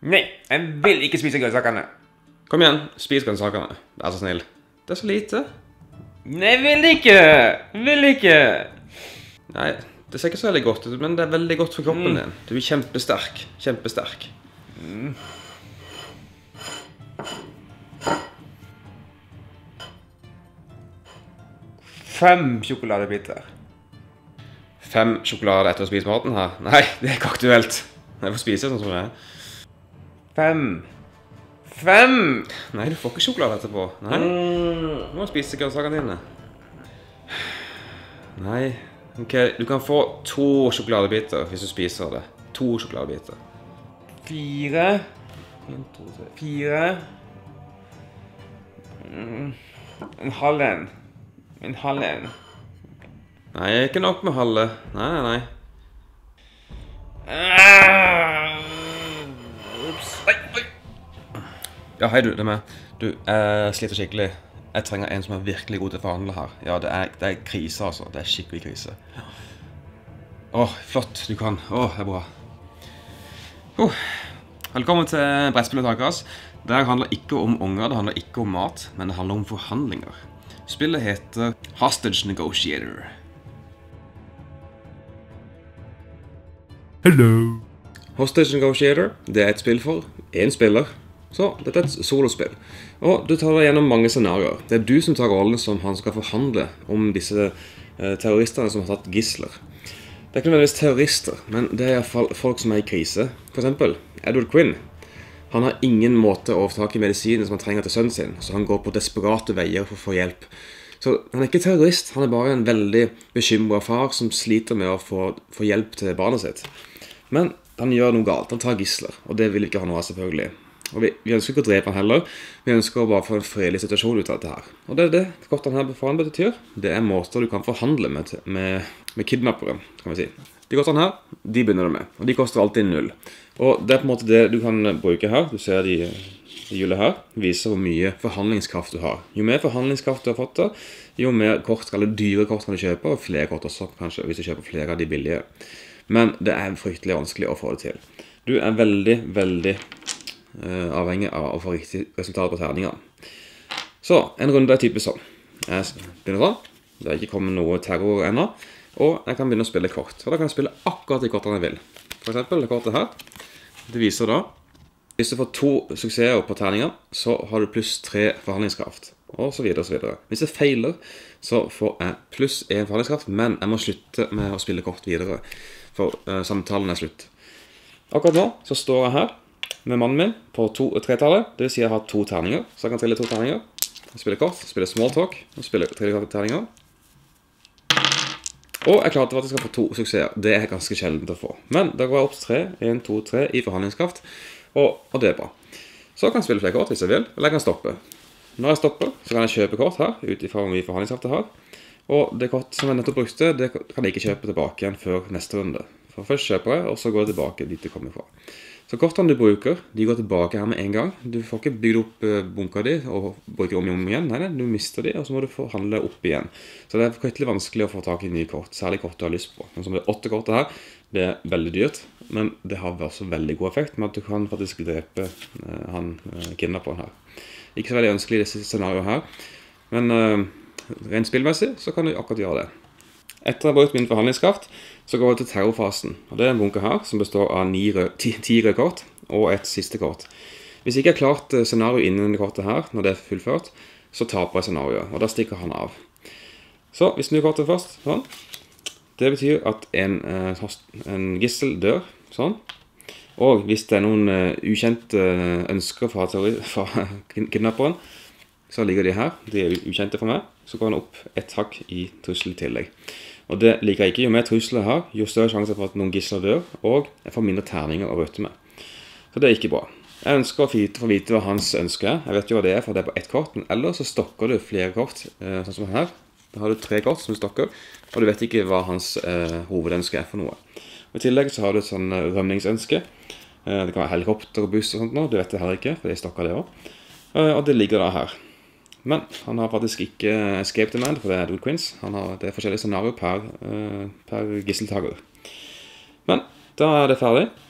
Nei, jeg vil ikke spise grønnsakene. Kom igjen, spis grønnsakene. Vær så snill. Det er så lite. Nei, jeg vil ikke! Vil ikke! Nei, det ser ikke så veldig godt ut, men det er veldig godt for kroppen din. Du er kjempesterk. Kjempesterk. 5 sjokoladebiter. 5 sjokolader etter å spise maten her? Nei, det er ikke aktuelt. Jeg får spise sånn som det er. 5. 5! Nei, du får ikke sjokolade etterpå. Nei, du må spise grønnsakene dine. Nei, ok, du kan få 2 sjokoladebiter hvis du spiser det. 2 sjokoladebiter. 4. 1, 2, 3, 4. En halv en. En halv en. Nei, ikke nok med halve. Nei, nei, nei. Ups. Oi. Ja, hei du, det er meg. Du, jeg sliter skikkelig. Jeg trenger en som er virkelig god til å forhandle her. Ja, det er krise altså. Det er skikkelig krise. Åh, flott, du kan. Åh, det er bra. Velkommen til brettspillet Takas. Det handler ikke om unger, det handler ikke om mat, men det handler om forhandlinger. Spillet heter Hostage Negotiator. Hello. Hostage Negotiator, det er et spill for en spiller. Så dette er et solospill. Og du tar deg gjennom mange scenarier. Det er du som tar rollen som han skal forhandle om disse terroristene som har tatt gisler. Det er ikke nødvendigvis terrorister, men det er i hvert fall folk som er i krise. For eksempel Edward Quinn. Han har ingen måte å få tak i medisinen som han trenger til sønnen sin, så han går på desperate veier for å få hjelp. Så han er ikke terrorist, han er bare en veldig bekymret far som sliter med å få hjelp til barnet sitt. Men han gjør noe galt, han tar gisler, og det vil vi ikke ha noe av selvfølgelig. Og vi ønsker ikke å drepe han heller, vi ønsker å bare få en fredelig situasjon ut av dette her. Og det er det kortene her for han betyr. Det er måter du kan forhandle med kidnappere, kan vi si. De kortene her, de begynner du med, og de koster alltid 0. Og det er på en måte det du kan bruke her. Du ser de hjulet her, viser hvor mye forhandlingskraft du har. Jo mer forhandlingskraft du har fått da, jo mer kort, eller dyre kort kan du kjøpe, og flere kort også kanskje, hvis du kjøper flere av de billige. Men det er fryktelig vanskelig å få det til. Du er veldig, veldig avhengig av å få riktig resultat på terningene. Så, en runde er typisk sånn. Jeg begynner sånn. Det er ikke kommet noe terror ennå. Og jeg kan begynne å spille kort. Og da kan jeg spille akkurat de kortene jeg vil. For eksempel det kortet her. Det viser da, hvis du får 2 suksesser på terningen, så har du pluss 3 forhandlingskraft. Og så videre og så videre. Hvis jeg feiler, så får jeg pluss 1 forhandlingskraft, men jeg må slutte med å spille kort videre. For samtalen er slutt. Akkurat nå så står jeg her med mannen min på 3-tallet. Det vil si jeg har 2 terninger, så jeg kan trille 2 terninger. Jeg spiller kort, spiller small talk, og spiller 3 terninger. Og jeg klarte faktisk å få 2 suksesser. Det er ganske sjeldent å få. Men da går jeg opp til 3, 1, 2, 3 i forhandlingskraft, og det er bra. Så kan jeg spille flere kort hvis jeg vil, eller jeg kan stoppe. Når jeg stopper, så kan jeg kjøpe kort her, ut ifra hvor mye forhandlingskraft jeg har. Og det kort som jeg nettopp brukte, det kan jeg ikke kjøpe tilbake igjen før neste runde. For først kjøper jeg, og så går jeg tilbake dit det kommer fra. Så kortene du bruker, de går tilbake her med en gang. Du får ikke bygd opp bunker de og bruker om igjen. Nei, du mister de, og så må du forhandle opp igjen. Så det er fryktelig vanskelig å få tak i nye kort, særlig kort du har lyst på. Men som det 8 kortet her, det er veldig dyrt, men det har også veldig god effekt med at du kan faktisk drepe han kidnapperen her. Ikke så veldig ønskelig i disse scenarioene her, men rent spillmessig så kan du akkurat gjøre det. Etter jeg har brukt min forhandlingskraft, så går jeg til terrorfasen. Og det er en bunke her som består av 10 røde kort og et siste kort. Hvis jeg ikke har klart scenario innen det kortet her, når det er fullført, så taper jeg scenarioet, og da stikker han av. Så vi snur kortet først, sånn. Det betyr at en gissel dør, sånn. Og hvis det er noen ukjente ønsker fra kidnapperen, så ligger de her, de er ukjente for meg, så går han opp et hakk i trussel i tillegg. Og det liker jeg ikke. Jo mer trusler jeg har, jo større sjanse for at noen gisler dør, og jeg får mindre terninger å røte med. Så det er ikke bra. Jeg ønsker å få vite hva hans ønske er. Jeg vet jo hva det er, for det er på ett kort, men ellers så stokker du flere kort, sånn som her. Da har du 3 kort som du stokker, og du vet ikke hva hans hovedønske er for noe. Og i tillegg så har du et sånn rømningsønske. Det kan være helikopter og buss og sånt nå, du vet det heller ikke, for jeg stokker det også. Og det ligger da her. Men han har faktisk ikke escape demand, for det er Edward Quinns. Det er forskjellige scenarier per gisseltager. Men da er det ferdig.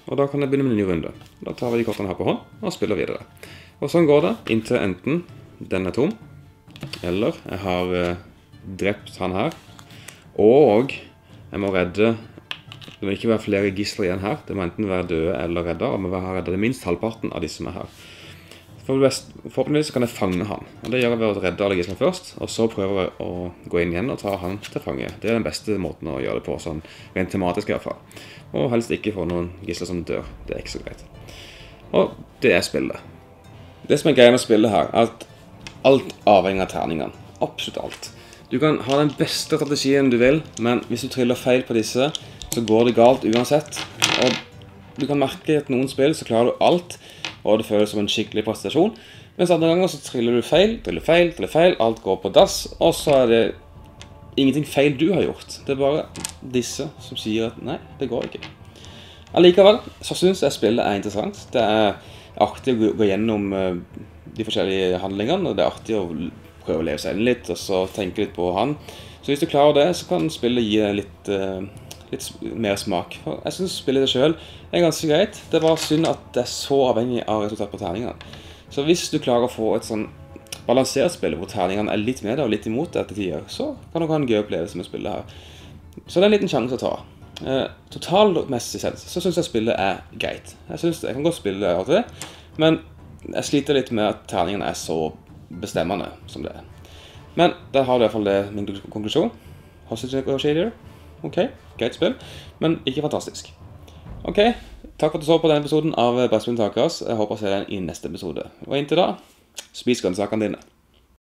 og da kan jeg begynne med en ny runde. Da tar vi de kortene her på hånd, og spiller videre. Og sånn går det, inntil enten den er tom, eller jeg har drept han her, og jeg må redde, det må ikke være flere gisler igjen her, det må enten være døde eller redde, og jeg må ha reddet minst halvparten av de som er her. Forhåpentligvis kan jeg fange han, og det gjør jeg ved å redde alle gislene først, og så prøver jeg å gå inn igjen og ta han til fange. Det er den beste måten å gjøre det på, sånn rent tematisk i hvert fall. Og helst ikke få noen gisler som dør, det er ikke så greit. Og det er spillet. Det som er greia med spillet her, er at alt avhenger av terningene, absolutt alt. Du kan ha den beste strategien du vil, men hvis du triller feil på disse, så går det galt uansett. Og du kan merke at noen spill så klarer du alt, og det føles som en skikkelig prestasjon. Mens andre ganger så triller du feil, alt går på dass, og så er det ingenting feil du har gjort. Det er bare disse som sier at nei, det går ikke. Allikevel så synes jeg spillet er interessant. Det er artig å gå gjennom de forskjellige handlingene, og det er artig å prøve å leve seg inn litt, og så tenke litt på han. Så hvis du klarer det, så kan spillet gi deg litt mer smak. For jeg synes spillet det selv er ganske greit. Det er bare synd at det er så avhengig av resultat på terningene. Så hvis du klarer å få et sånn balansert spill hvor terningene er litt med og litt imot etter tider, så kan du ha en gøy opplevelse med spillet her. Så det er en liten sjanse å ta. Totalmessig sett så synes jeg spillet er greit. Jeg kan godt spille det av og til, men jeg sliter litt med at terningene er så bestemmende som det er. Men der har du i hvert fall min konklusjon. Hostage Negotiator. Ok, greit spill, men ikke fantastisk. Ok, takk for at du så på denne episoden av Brettspill Takeras. Jeg håper å se deg i neste episode. Og inntil da, spis grønnsakene dine.